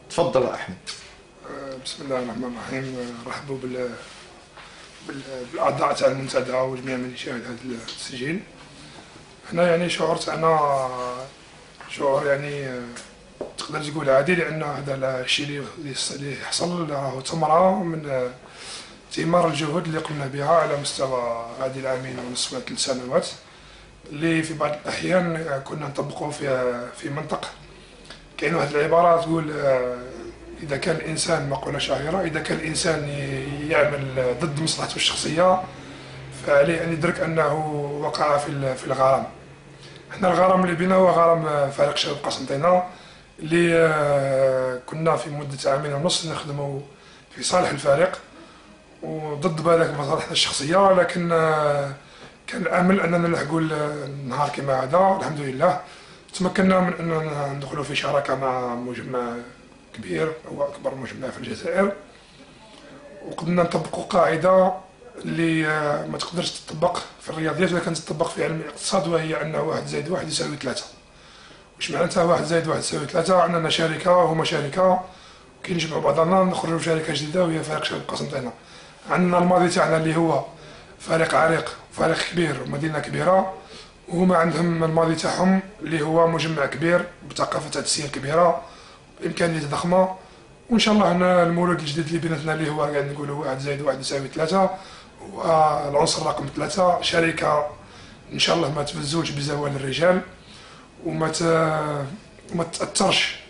تفضل احمد. بسم الله الرحمن الرحيم. رحبوا بالاعضاء تاع المنتدى وجميع من يشاهد هذا التسجيل. هنا يعني شعور تاعنا شعور يعني تقدر تقول عادي، لان هذا الشيء اللي حصل راهو ثمره من ثمار الجهود اللي قمنا بها على مستوى هذه العامين ونصف 3 سنوات، اللي في بعض الاحيان كنا نطبقه في منطق. كاين واحد العباره تقول إذا كان الإنسان، مقولة شهيرة، إذا كان الإنسان يعمل ضد مصلحته الشخصية فعليه أن يدرك أنه وقع في الغرام. احنا الغرام اللي بينا هو غرام فريق شباب قسنطينة، اللي كنا في مدة عامين ونص نخدموا في صالح الفريق وضد بالك مصالحنا الشخصية، لكن كان الأمل أننا نلحقوا النهار كما هذا. الحمد لله تمكنا من أننا ندخلوا في شراكة مع مجمع كبير، هو أكبر مجمع في الجزائر، وقدرنا نطبقوا قاعدة اللي ما تقدرش تطبق في الرياضيات ولا كانت تطبق في علم الاقتصاد، وهي أن 1 زائد 1 يساوي 3. واش معناتها 1 زائد 1 يساوي 3؟ عندنا شركة وهما شركة كي نجمعوا بعضنا نخرجوا شركة جديدة وهي فريق شباب قسنطينة. عندنا الماضي تاعنا اللي هو فريق عريق، فريق كبير ومدينة كبيرة، وهما عندهم الماضي تاعهم اللي هو مجمع كبير بثقافة تسيير كبيرة، إمكانيات ضخمة. وإن شاء الله هنا المولود الجديد اللي بيناتنا اللي هو قاعد نقولوا 1 زائد 1 يساوي 3، هو العنصر رقم 3. شركة إن شاء الله ما تفزوش بزوال الرجال وما تأثرش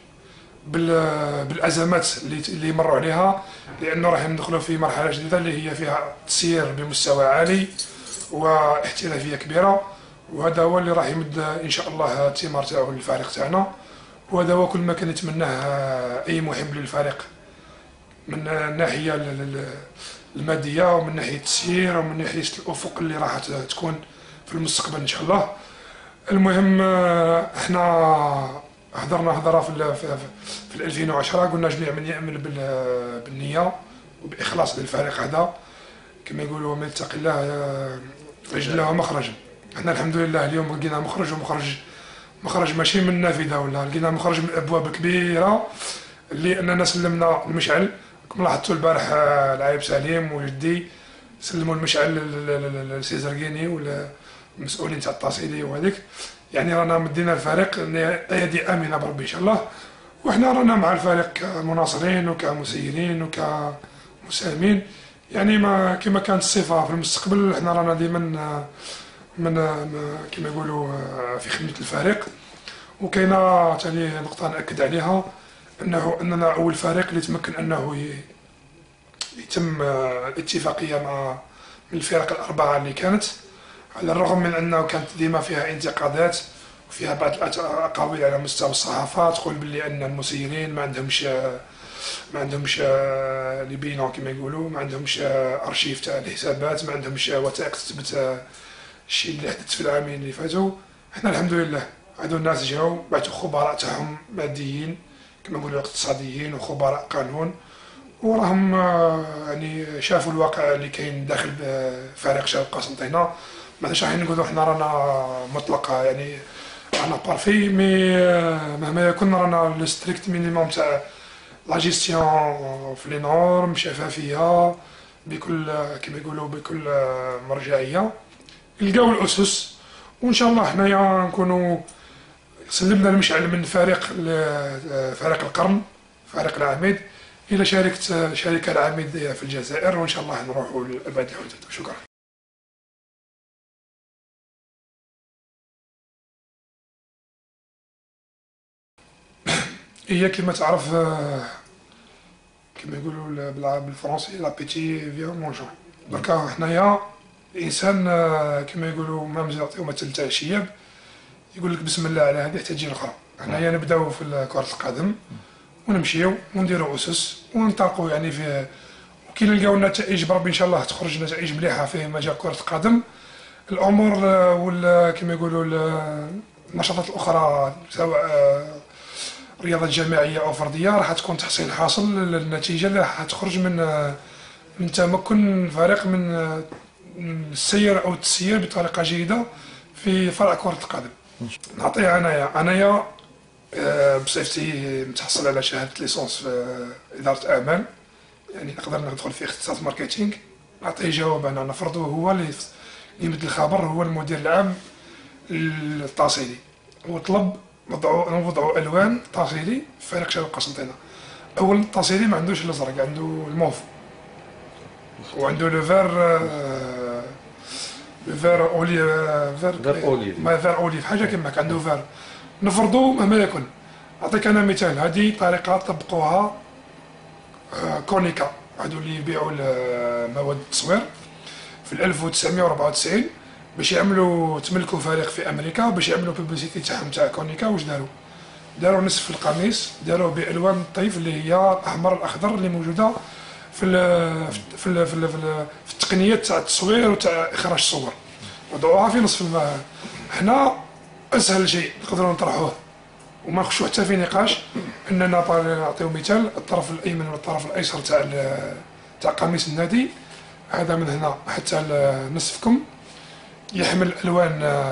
بالأزمات اللي مروا عليها، لأنه راح ندخلوا في مرحلة جديدة اللي هي فيها تسيير بمستوى عالي واحترافية كبيرة، وهذا هو اللي راح يمد إن شاء الله الثمار تاعو للفريق تاعنا. وهذا هو كل ما كان يتمناه أي محب للفريق من الناحية المادية ومن ناحية التسيير ومن ناحية الأفق اللي راح تكون في المستقبل إن شاء الله. المهم احنا هضرنا هضرة في 2010، قلنا جميع من يعمل بالنية وبإخلاص للفريق هذا كما يقولوا من يتقي الله يجد له مخرجا. احنا الحمد لله اليوم لقينا مخرج، مخرج ماشي من نافذة، ولا لقينا مخرج من أبواب كبيرة اللي أننا سلمنا المشعل. كما لاحظتوا البارح العايب سليم وجدي سلموا المشعل للسي زرقيني ولا المسؤولين تاع التصعيدية وهذيك، يعني رانا مدينا الفريق أيدي آمنة بربي إن شاء الله. وإحنا رانا مع الفريق كمناصرين وكمسيرين وكمساهمين، يعني ما كما كانت الصفة في المستقبل احنا رانا ديما من كما يقولوا في خدمة الفريق. وكاينه ثاني نقطة نأكد عليها، أننا أول فريق اللي تمكن أنه يتم الاتفاقية مع من الفرق الأربعة اللي كانت، على الرغم من أنه كانت ديما فيها انتقادات وفيها بعض الأقاويل على مستوى الصحافة تقول باللي أن المسيرين ما عندهمش لي بيلون كما يقولوا، ما عندهمش أرشيف تاع الحسابات، ما عندهمش وثائق تثبت الشيء اللي حدث في العامين اللي فاتوا. احنا الحمد لله هذو الناس جاو بعثوا خبراء تاعهم ماديين كما نقولوا اقتصاديين وخبراء قانون، وراهم يعني شافوا الواقع اللي كاين داخل فريق شباب قسنطينة. ماناش راح نقولوا احنا رانا مطلقه يعني رانا بارفي، مي مهما يكون رانا الستريكت مينيموم تاع لا جيستيون في لي نورم، شفافيه بكل كما يقولوا بكل مرجعيه، نلقاو الاسس. وان شاء الله حنايا نكونوا سلمنا المشعل من فريق القرن، فريق العميد، الى شركه العميد في الجزائر، وان شاء الله نروحوا لابعد الحدود. شكرا. هي كما تعرف كما يقولوا بالفرنسي لابيتي فيا مونجون. دركا حنايا الانسان كما يقولوا ما مزيرتي مثل تاع الشياب يقول لك بسم الله على هذه تجي الاخرى. حنايا نبداو في كرة القدم ونمشيو ونديروا اسس وننطلقوا يعني في، وكي نلقاو النتائج بربي ان شاء الله تخرج نتائج مليحه في مجال كرة القدم. الامور ولا كما يقولوا النشاطات الاخرى سواء رياضة جماعية أو فردية راح تكون تحصيل حاصل للنتيجة اللي راح تخرج من تمكن فريق من السير أو التسيير بطريقة جيدة في فرع كرة القدم. نعطيها أنايا بصفتي متحصل على شهاده ليسونس في اداره اعمال، يعني نقدر ندخل في اختصاص ماركتينغ. نعطيه جواب انا نفرضه هو اللي يمد الخبر، هو المدير العام التصيلي، وطلب نوضعوا الوان تصيلي في فريق شباب قسنطينه. اول التصيلي ما عندوش الازرق، عنده الموف، وعنده لو فير اوليف، فير اوليف حاجه كيما عنده فير. نفرضوا مهما يكن. اعطيك انا مثال، هذه طريقه طبقوها كونيكا، هادو اللي يبيعوا مواد التصوير في 1994 باش يعملوا تملكوا فريق في امريكا باش يعملوا بوبليسيتي تاعهم تاع كونيكا. واش داروا نصف القميص داروه بالوان الطيف اللي هي الاحمر الاخضر اللي موجوده في في التقنيات تاع التصوير وتاع اخراج الصور، وضعوها في نصف الماء. حنا اسهل شيء نقدروا نطرحوه وما نخشوا حتى في نقاش، اننا نعطيو مثال الطرف الايمن والطرف الايسر تاع قميص النادي، هذا من هنا حتى نصف كم يحمل الوان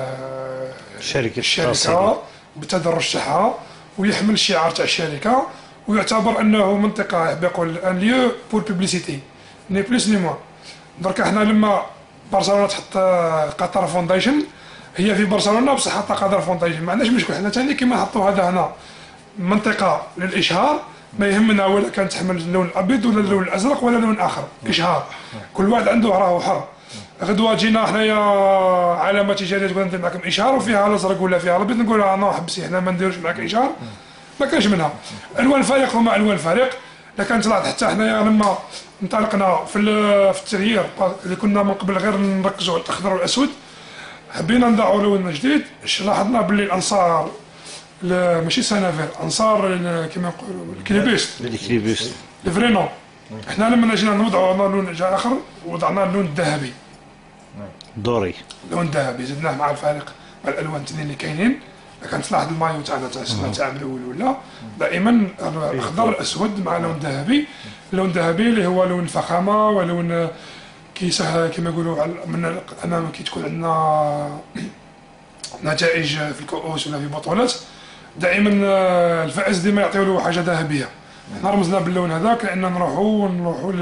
الشركه بالتدرج تاعها، ويحمل شعار تاع الشركه، ويعتبر انه منطقه بيقول ان ليو بور بوبليسيتي ني بلوس ني موان. درك احنا لما برشلونه تحط قطر فونديشن، هي في برشلونه بصح حاطه قطر فونديشن، ما عندناش مشكل. حنا ثاني كيما نحطوا هذا هنا منطقه للاشهار، ما يهمنا ولا كانت تحمل اللون الابيض ولا اللون الازرق ولا لون اخر، اشهار كل واحد عنده راهو حر. غدوه جينا حنايا علامه تجاريه تقول ندير معكم اشهار وفيها الازرق ولا فيها الابيض، نقول انا حبسي حنا ما نديروش معك اشهار، ما كانش منها. الوان الفريق هما الوان الفريق. لكن طلعت حتى حنايا لما انطلقنا في التغيير اللي كنا من قبل غير نركزوا على الاخضر والاسود، حبينا نضعوا لون جديد. لاحظنا باللي الانصار ماشي سنافير، انصار كما نقولوا الكليبيست الفرينو. احنا لما جينا نوضعوا لون اخر وضعنا اللون الذهبي دوري، اللون الذهبي زدناه مع الفريق مع الالوان الثانيين اللي كاينين. كان تلاحظ المايو تاعنا تاع السنه تاع الاول ولا دائما الاخضر الاسود مع لون ذهبي. اللون الذهبي اللي هو لون الفخامه ولون كيسه كما يقولوا من الامام كي تكون عندنا نتائج في الكؤوس ولا في بطولات، دائما الفائز ديما يعطيو له حاجه ذهبيه. حنا رمزنا باللون هذاك لان نروحوا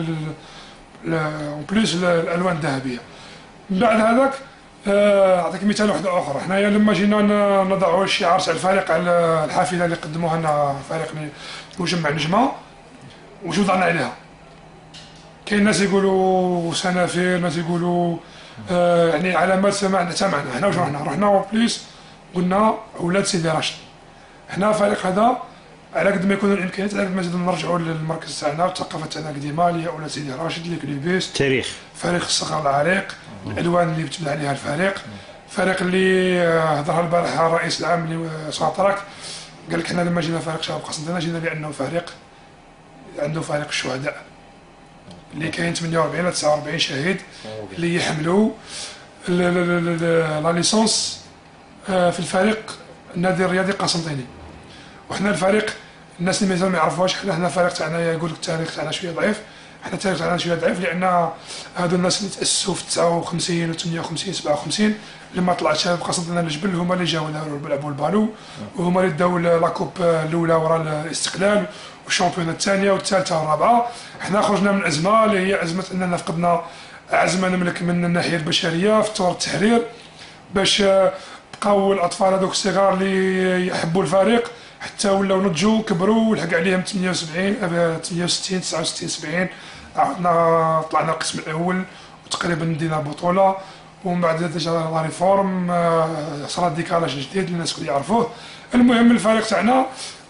اون بليس الالوان الذهبيه. من بعد هذاك اعطيك مثال واحد اخر. حنايا لما جينا نضعوا الشعار تاع الفريق على الحافله اللي قدموها لنا فريق مجمع نجمه، وش وضعنا عليها؟ كاين ناس يقولوا سنافير، ناس يقولوا يعني علامات سمعنا تمعنا. حنا واش رحنا بليس قلنا اولاد سيدي راشد. حنا الفريق هذا على قد ما يكون الامكانيات على قد ما نزيدو نرجعوا للمركز تاعنا والثقافه تاعنا القديمه اللي هي اولاد سيدي راشد، لي كليبيس تاريخ فريق الصغر العريق، الالوان اللي بتبنى عليها الفريق. فريق اللي هضرها البارحه الرئيس العام اللي ساطرك قال لك حنا لما جينا فريق شباب قسنطينه جينا لانه فريق عنده فريق الشهداء اللي كاين 48 ولا 49 شهيد اللي يحملوا لا ليسونس في الفريق النادي الرياضي قسنطيني. وحنا الفريق الناس اللي مازال ما يعرفوهاش، حنا الفريق تاعنا يقول لك التاريخ تاعنا شويه ضعيف. حنا التاريخ تاعنا شويه ضعيف لان هادو الناس اللي تاسسوا في 59 و 58 57 لما طلعت شباب قسنطينه للجبل هما اللي جاو لعبوا البالو، وهما اللي داو لاكوب الاولى وراء الاستقلال والشامبيون الثانيه والثالثه والرابعه. حنا خرجنا من ازمه اللي هي ازمه اننا فقدنا اعز ما نملك من الناحيه البشريه في ثوره التحرير، باش بقاو الاطفال هذوك الصغار اللي يحبوا الفريق حتى ولاو نضجوا كبروا ولحق عليهم 68 69 70. عاودنا طلعنا القسم الاول وتقريبا دينا بطوله، ومن بعد جا لا ريفورم صرا ديكالاج جديد اللي الناس الكل يعرفوه. المهم الفريق تاعنا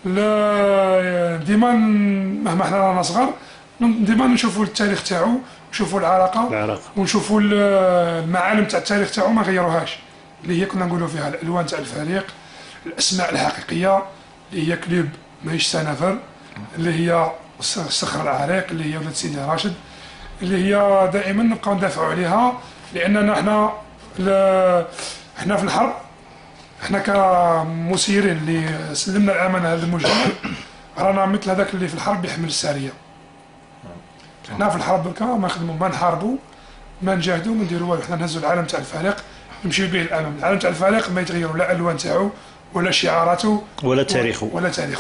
ديما مهما حنا رانا صغار ديما نشوفوا التاريخ تاعو ونشوفوا العلاقه ونشوفوا المعالم تاع التاريخ تاعو ما غيروهاش، اللي هي كنا نقولوا فيها الالوان تاع الفريق، الاسماء الحقيقيه اللي هي كلوب ماهيش سنافر، اللي هي الصخر العريق اللي هي ولاد سيدي راشد، اللي هي دائما نبقاو ندافعوا عليها. لاننا احنا في الحرب، احنا كمسيرين اللي سلمنا الامانه هذا المجتمع رانا مثل هذاك اللي في الحرب يحمل الساريه. احنا في الحرب بركا ما نخدموا ما نحاربوا ما نجاهدوا ما نديروا والو، حنا نهزوا العالم تاع الفريق نمشيو به للامام. العالم تاع الفريق ما يتغيروا لا الالوان تاعو ولا شعاراته ولا تاريخه. ولا تاريخه.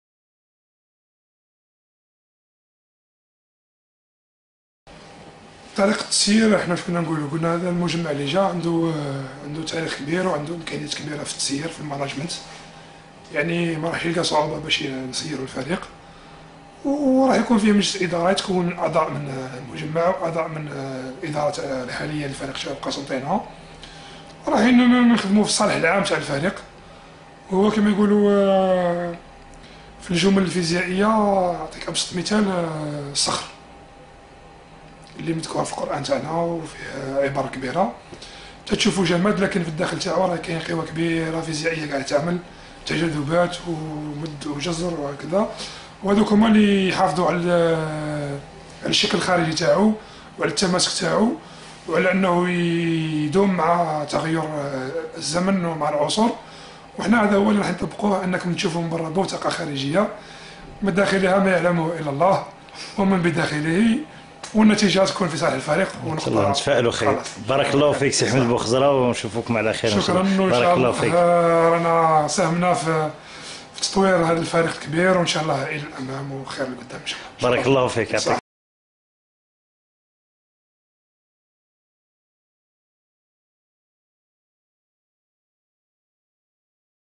طريقة التسيير احنا واش كنا نقولوا؟ قلنا هذا المجمع اللي جا عنده تاريخ كبير وعنده امكانيات كبيره في التسيير في الماناجمنت، يعني ما راح يلقى صعوبه باش نسيروا الفريق، وراح يكون فيه مجلس اداره تكون اعضاء من المجمع واعضاء من الاداره الحاليه لفريق شباب قسنطينه، راح نخدموا في الصالح العام تاع الفريق. وهو كما يقولوا في الجمل الفيزيائيه، اعطيك ابسط مثال، الصخر اللي مذكور في القران تاعنا وفيه عباره كبيره تشوفوا جماد، لكن في الداخل تاعو راه كاين قوى كبيره فيزيائيه قاعده تعمل تجاذبات ومد وجزر وهكذا، وهذوك هما اللي يحافظوا على الشكل الخارجي تاعو وعلى التماسك تاعو وعلى انه يدوم مع تغير الزمن ومع العصور. وحنا هذا هو اللي راح نطبقوه، انكم تشوفوا من برا بوتقه خارجيه من داخلها ما يعلمه الا الله ومن بداخله، والنتيجه تكون في صالح الفريق ونقدر نتفائلوا خير. بارك الله فيك سي حميد بوخزرة، ونشوفكم على خير. شكرا. بارك الله فيك. رانا ساهمنا في تطوير هذا الفريق الكبير، وان شاء الله الى الامام وخير لقدام ان شاء الله. بارك الله فيك.